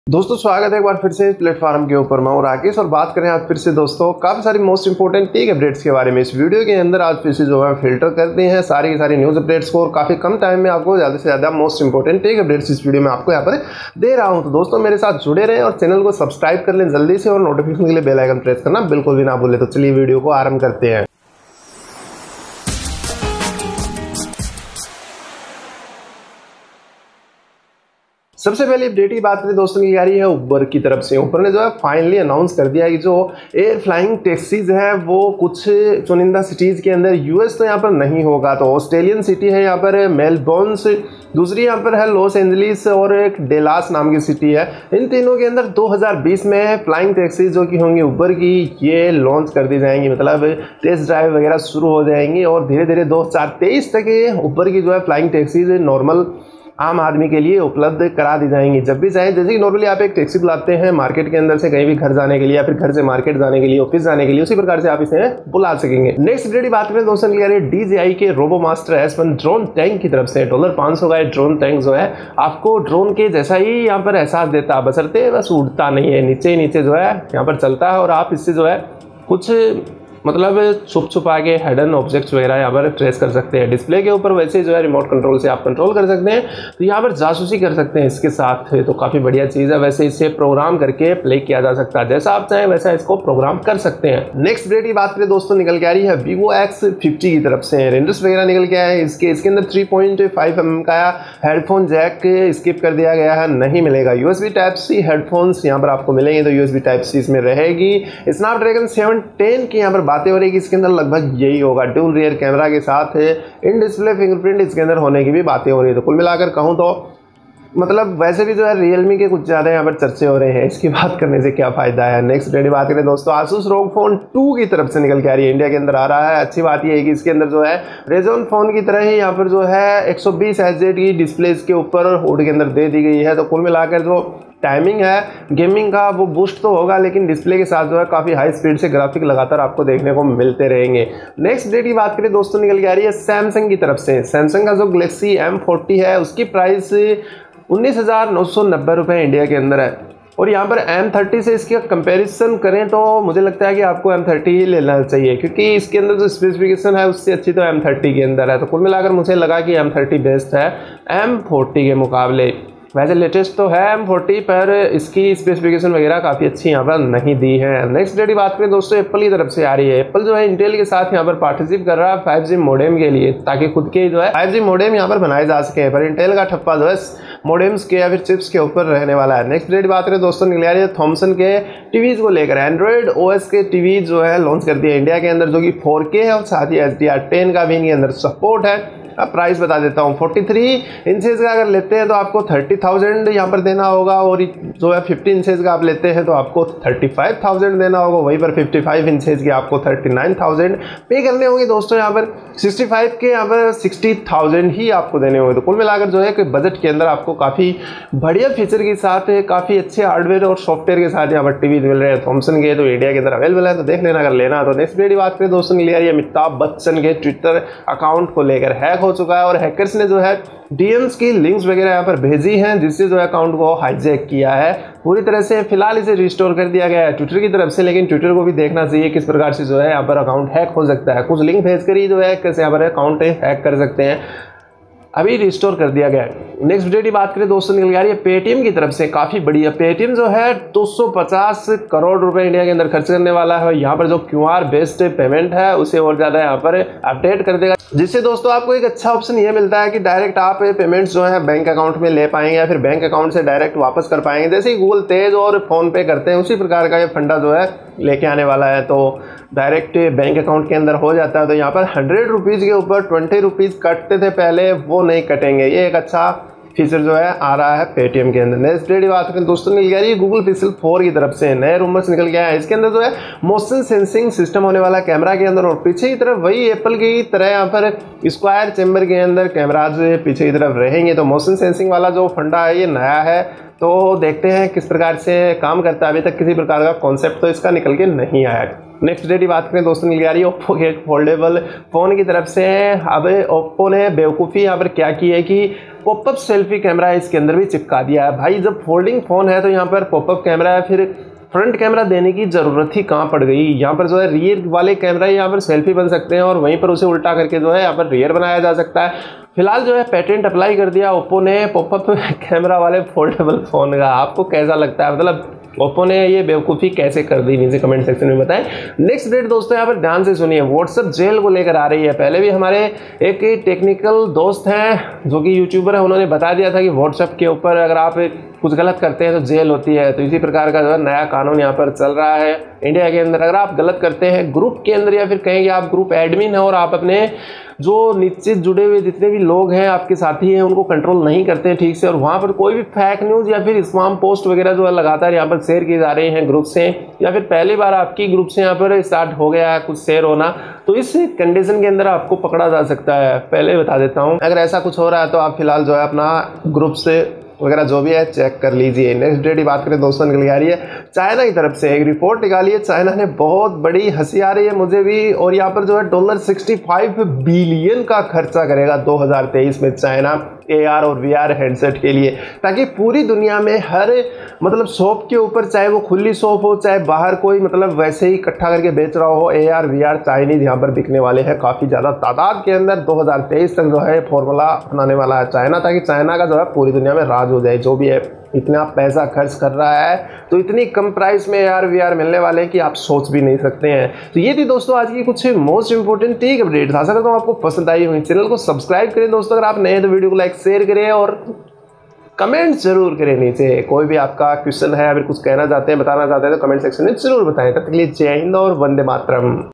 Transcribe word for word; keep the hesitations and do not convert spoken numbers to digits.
दोस्तों स्वागत है एक बार फिर से इस प्लेटफॉर्म के ऊपर। मैं हूं राकेश और बात करें आज फिर से दोस्तों काफ़ी सारी मोस्ट इंपोर्टेंट टेक अपडेट्स के बारे में। इस वीडियो के अंदर आज फिर से जो है फिल्टर करते हैं सारी की सारी न्यूज़ अपडेट्स को और काफ़ी कम टाइम में आपको ज़्यादा से ज़्यादा मोस्ट इंपोर्टेंट टेक अपडेट्स इस वीडियो में आपको यहाँ पर दे रहा हूँ। तो दोस्तों मेरे साथ जुड़े रहें और चैनल को सब्सक्राइब कर लें जल्दी से और नोटिफिकेशन के लिए बेल आइकन प्रेस करना बिल्कुल भी ना भूलें। तो चलिए वीडियो को आरंभ करते हैं। सबसे पहले अपडेट की बात करें दोस्तों की आ रही है उबर की तरफ से। उबर ने जो है फाइनली अनाउंस कर दिया है कि जो एयर फ्लाइंग टैक्सीज है वो कुछ चुनिंदा सिटीज़ के अंदर, यूएस तो यहाँ पर नहीं होगा, तो ऑस्ट्रेलियन सिटी है यहाँ पर मेलबोर्न, दूसरी यहाँ पर है लॉस एंजलिस और एक डेलास नाम की सिटी है। इन तीनों के अंदर दो हज़ार बीस में फ्लाइंग टैक्सीज जो कि होंगी उबर की ये लॉन्च कर दी जाएंगी, मतलब टेस्ट ड्राइव वगैरह शुरू हो जाएंगी और धीरे धीरे दो हज़ार तेईस तक ये उबर की जो है फ्लाइंग टैक्सीज नॉर्मल आम आदमी के लिए उपलब्ध करा दी जाएंगी जब भी चाहे। जैसे कि नॉर्मली आप एक टैक्सी बुलाते हैं मार्केट के अंदर से कहीं भी घर जाने के लिए या फिर घर से मार्केट जाने के लिए, ऑफिस जाने के लिए, उसी प्रकार से आप इसे बुला सकेंगे। नेक्स्ट अपडेट की बात करें दोस्तों की डीजीआई के RoboMaster S one drone tank की तरफ से डॉलर पाँच सौ का ड्रोन टैंक जो है आपको ड्रोन के जैसा ही यहाँ पर एहसास देता है, बशर्ते बस उड़ता नहीं है, नीचे ही नीचे जो है यहाँ पर चलता है और आप इससे जो है कुछ मतलब छुप छुपा के हिडन ऑब्जेक्ट्स वगैरह यहाँ पर ट्रेस कर सकते हैं। डिस्प्ले के ऊपर वैसे जो है रिमोट कंट्रोल से आप कंट्रोल कर सकते हैं, तो यहाँ पर जासूसी कर सकते हैं इसके साथ, तो काफ़ी बढ़िया चीज़ है। वैसे इसे प्रोग्राम करके प्ले किया जा सकता है, जैसा आप चाहें वैसा इसको प्रोग्राम कर सकते हैं। नेक्स्ट अपडेट की बात करें दोस्तों निकल के आ रही है वीवो एक्स फिफ्टी की तरफ से। रेंडर्स वगैरह निकल के आए इसके इसके अंदर three point five M M का हेडफोन जैक स्किप कर दिया गया है, नहीं मिलेगा। यूएसबी टाइप सी हेडफोन्स यहाँ पर आपको मिलेंगे, तो यूएसबी टाइप सी इसमें रहेगी। स्नैपड्रैगन सेवन टेन की यहाँ पर बातें हो रही है, इसके अंदर लगभग यही होगा, ड्यूल रियर कैमरा के साथ है, इन डिस्प्ले फिंगरप्रिंट इसके अंदर होने की भी बातें हो रही है। तो कुल मिलाकर कहूँ तो मतलब वैसे भी जो है रियलमी के कुछ ज़्यादा यहाँ पर चर्चे हो रहे हैं, इसकी बात करने से क्या फ़ायदा है। नेक्स्ट डेट बात करें दोस्तों आसूस रोग फोन टू की तरफ से निकल के आ रही है, इंडिया के अंदर आ रहा है। अच्छी बात यह है कि इसके अंदर जो है रेजोन फोन की तरह ही यहाँ पर जो है एक सौ बीस एच डी की डिस्प्ले इसके ऊपर हुड के अंदर दे दी गई है। तो कुल मिलाकर जो टाइमिंग है गेमिंग का वो बूस्ट तो होगा, लेकिन डिस्प्ले के साथ जो है काफ़ी हाई स्पीड से ग्राफिक लगातार आपको देखने को मिलते रहेंगे। नेक्स्ट डेट की बात करें दोस्तों निकल के आ रही है सैमसंग की तरफ से। सैमसंग का जो गैलेक्सी एम फोर्टी है उसकी प्राइस उन्नीस हज़ार नौ सौ नब्बे रुपये इंडिया के अंदर है, और यहाँ पर एम थर्टी से इसका कंपैरिजन करें तो मुझे लगता है कि आपको एम थर्टी ही लेना चाहिए, क्योंकि इसके अंदर जो स्पेसिफिकेशन है उससे अच्छी तो एम थर्टी के अंदर है। तो कुल मिलाकर मुझे लगा कि एम थर्टी बेस्ट है एम फोर्टी के मुकाबले। वैसे लेटेस्ट तो है एम फोर्टी पर इसकी स्पेसिफिकेशन वगैरह काफ़ी अच्छी यहाँ पर नहीं दी है। नेक्स्ट डेट की बात करें दोस्तों एप्पल की तरफ से आ रही है। एप्पल जो है इंटेल के साथ यहाँ पर पार्टनरशिप कर रहा है फाइव जी मॉडेम के लिए, ताकि खुद के जो है फाइव जी मॉडेम यहाँ पर बनाए जा सके, पर इंटेल का ठप्पा जो है मॉडेम्स के या फिर चिप्स के ऊपर रहने वाला है। नेक्स्ट डेट की बात करें दोस्तों निकल आ रही है थॉमसन के टीवीज को लेकर। एंड्रॉइड ओएस के टीवी जो है लॉन्च कर दिया इंडिया के अंदर, जो कि फोर के है और साथ ही एच डी आर टेन का भी इनके अंदर सपोर्ट है। अब प्राइस बता देता हूँ, तैंतालीस इंचेस का अगर लेते हैं तो आपको थर्टी थाउजेंड यहाँ पर देना होगा, और जो है फिफ्टी इंचेस का आप लेते हैं तो आपको थर्टी फाइव थाउजेंड देना होगा। वहीं पर फिफ्टी फाइव इंचेस की आपको थर्टी नाइन थाउजेंड पे करने होंगे दोस्तों। यहाँ पर सिक्सटी फाइव के यहाँ पर सिक्सटी थाउजेंड ही आपको देने होंगे। तो कुल मिलाकर जो है कि बजट के अंदर आपको काफ़ी बढ़िया फीचर के साथ काफ़ी अच्छे हार्डवेयर और सॉफ्टवेयर के साथ यहाँ पर टीवी मिल रहे हैं थॉमसन के, तो इंडिया के अंदर अवेलेबल है, तो देख लेना अगर लेना। तो नेक्स्ट वीडियो बात करें दोस्तों ले रही है अमिताभ बच्चन के ट्विटर अकाउंट को लेकर हैक हो चुका है और हैकर्स ने जो है डीएम्स की लिंक्स वगैरह यहाँ पर भेजी हैं, जिससे जो है अकाउंट को हाईजैक किया है पूरी तरह से। फिलहाल इसे रिस्टोर कर दिया गया है ट्विटर की तरफ से, लेकिन ट्विटर को भी देखना चाहिए किस प्रकार से जो है यहाँ पर अकाउंट हैक हो सकता है। कुछ लिंक भेजकर ही जो है कैसे यहाँ पर अकाउंट हैक कर सकते हैं, अभी रिस्टोर कर दिया गया है। नेक्स्ट अपडेट की बात करें दोस्तों निकल आ रही है पेटीएम की तरफ से, काफ़ी बढ़िया। पेटीएम जो है दो सौ पचास करोड़ रुपए इंडिया के अंदर खर्च करने वाला है, यहाँ पर जो क्यूआर बेस्ड पेमेंट है उसे और ज़्यादा यहाँ पर अपडेट कर देगा, जिससे दोस्तों आपको एक अच्छा ऑप्शन ये मिलता है कि डायरेक्ट आप पेमेंट्स जो है बैंक अकाउंट में ले पाएंगे या फिर बैंक अकाउंट से डायरेक्ट वापस कर पाएंगे। जैसे ही गूगल तेज और फोन पे करते हैं उसी प्रकार का ये फंडा जो है लेके आने वाला है, तो डायरेक्ट बैंक अकाउंट के अंदर हो जाता है। तो यहाँ पर हंड्रेड रुपीज़ के ऊपर ट्वेंटी रुपीज़ कटते थे पहले, वो नहीं कटेंगे। ये एक अच्छा फीचर जो है आ रहा है पेटीएम के अंदर। नेक्स्ट डेट की बात करें दोस्तों निकल गया गूगल पिक्सल फोर की तरफ से नए रूमर्स निकल गया है। इसके अंदर जो है मोशन सेंसिंग सिस्टम होने वाला कैमरा के अंदर, और पीछे की तरफ वही एप्पल की तरह यहाँ पर स्क्वायर चैम्बर के अंदर कैमराज पीछे की तरफ रहेंगे। तो मोशन सेंसिंग वाला जो फंडा है ये नया है, तो देखते हैं किस प्रकार से काम करता है। अभी तक किसी प्रकार का कॉन्सेप्ट तो इसका निकल के नहीं आया। नेक्स्ट डेट की बात करें दोस्तों निकल आ रही है ओप्पो के फोल्डेबल फ़ोन की तरफ से। अब ओप्पो ने बेवकूफ़ी यहाँ पर क्या की है कि पॉपअप सेल्फी कैमरा इसके अंदर भी चिपका दिया है। भाई जब फोल्डिंग फ़ोन है तो यहाँ पर पॉपअप कैमरा है, फिर फ्रंट कैमरा देने की ज़रूरत ही कहाँ पड़ गई। यहाँ पर जो है रियर वाले कैमरा यहाँ पर सेल्फी बन सकते हैं और वहीं पर उसे उल्टा करके जो है यहाँ पर रियर बनाया जा सकता है। फिलहाल जो है पेटेंट अप्लाई कर दिया ओप्पो ने पॉपअप कैमरा वाले फोल्डेबल फ़ोन का। आपको कैसा लगता है, मतलब ओप्पो ने ये बेवकूफ़ी कैसे कर दी, नीचे कमेंट सेक्शन में बताएं। नेक्स्ट अपडेट दोस्तों यहाँ पर ध्यान से सुनिए, व्हाट्सएप जेल को लेकर आ रही है। पहले भी हमारे एक टेक्निकल दोस्त हैं जो कि यूट्यूबर है, उन्होंने बता दिया था कि व्हाट्सएप के ऊपर अगर आप कुछ गलत करते हैं तो जेल होती है। तो इसी प्रकार का जो है नया कानून यहाँ पर चल रहा है इंडिया के अंदर। अगर आप गलत करते हैं ग्रुप के अंदर या फिर कहेंगे आप ग्रुप एडमिन है और आप अपने जो नीचे जुड़े हुए जितने भी लोग हैं आपके साथी हैं उनको कंट्रोल नहीं करते हैं ठीक से, और वहाँ पर कोई भी फेक न्यूज़ या फिर स्पैम पोस्ट वगैरह जो है लगातार यहाँ पर शेयर किए जा रहे हैं ग्रुप से, या फिर पहली बार आपकी ग्रुप से यहाँ पर स्टार्ट हो गया है कुछ शेयर होना, तो इस कंडीशन के अंदर आपको पकड़ा जा सकता है। पहले बता देता हूँ, अगर ऐसा कुछ हो रहा है तो आप फिलहाल जो है अपना ग्रुप से वगैरह जो भी है चेक कर लीजिए। नेक्स्ट डेट की बात करें दोस्तों, निकल आ रही है चाइना की तरफ से एक रिपोर्ट निकाली है। चाइना ने बहुत बड़ी हंसी आ रही है मुझे भी, और यहाँ पर जो है डॉलर सिक्सटी फाइव बिलियन का खर्चा करेगा दो हज़ार तेईस में चाइना ए आर और वी आर हेडसेट के लिए, ताकि पूरी दुनिया में हर मतलब शॉप के ऊपर, चाहे वो खुली शॉप हो चाहे बाहर कोई मतलब वैसे ही इकट्ठा करके बेच रहा हो, A R V R Chinese यहाँ पर बिकने वाले हैं काफ़ी ज़्यादा तादाद के अंदर। दो हज़ार तेईस तक जो है फॉर्मूला अपनाने वाला है चाइना, ताकि चाइना का जो है पूरी दुनिया में राज हो जाए। जो भी है इतना पैसा खर्च कर रहा है तो इतनी कम प्राइस में ए आर वी आर मिलने वाले हैं कि आप सोच भी नहीं सकते हैं। तो ये थी दोस्तों आज की कुछ मोस्ट इंपोर्टेंट टेक अपडेट। आशा करता हूँ आपको पसंद आई होगी। चैनल को सब्सक्राइब करें दोस्तों, अगर आप नए तो वीडियो को लाइक शेयर करें और कमेंट जरूर करें नीचे। कोई भी आपका क्वेश्चन है, अगर कुछ कहना चाहते हैं बताना चाहते हैं तो कमेंट सेक्शन में जरूर बताएं। तब तक के लिए जय हिंद और वंदे मातरम।